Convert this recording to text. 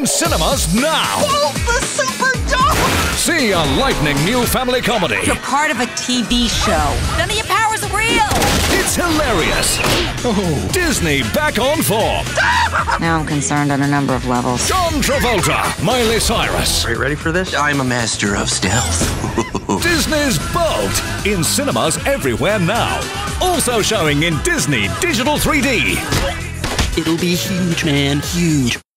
in cinemas now. Whoa, the super dog! See a lightning new family comedy. You're part of a TV show. None of your powers are real. It's hilarious. Oh, Disney back on form. Now I'm concerned on a number of levels. John Travolta, Miley Cyrus. Are you ready for this? I'm a master of stealth. Disney's Bolt. In cinemas everywhere now. Also showing in Disney Digital 3D. It'll be huge, man. Huge.